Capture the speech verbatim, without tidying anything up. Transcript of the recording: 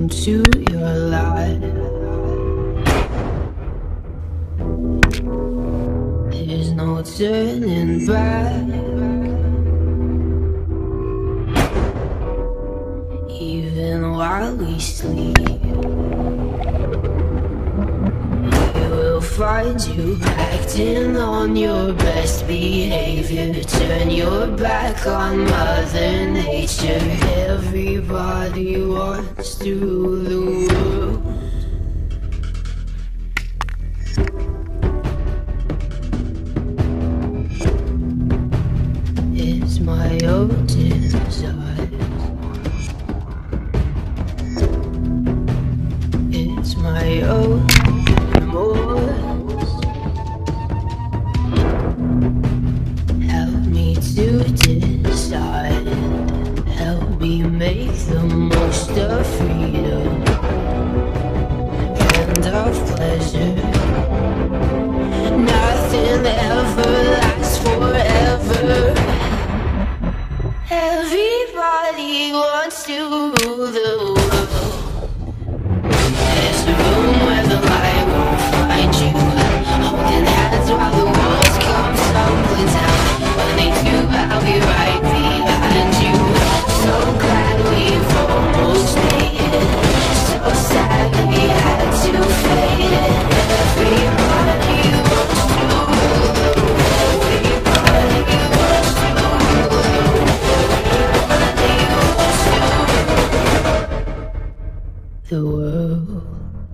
into your life. There's no turning back. Even while we sleep, we will find you acting on your best behavior. Turn your back on Mother Nature. Everybody wants to rule the world. It's my own desire. It's my own remorse. Help me to decide. Help me make the most of freedom and of pleasure. Nothing ever lasts forever. Everybody wants to rule the world. There's a room where the light won't find you, holding hands while the walls come tumbling down. When they do, I'll be right behind you. So glad we've almost made it. So sad we had to fade it. Everybody wants to rule the world. Everybody wants to rule the world. Everybody wants to rule the world.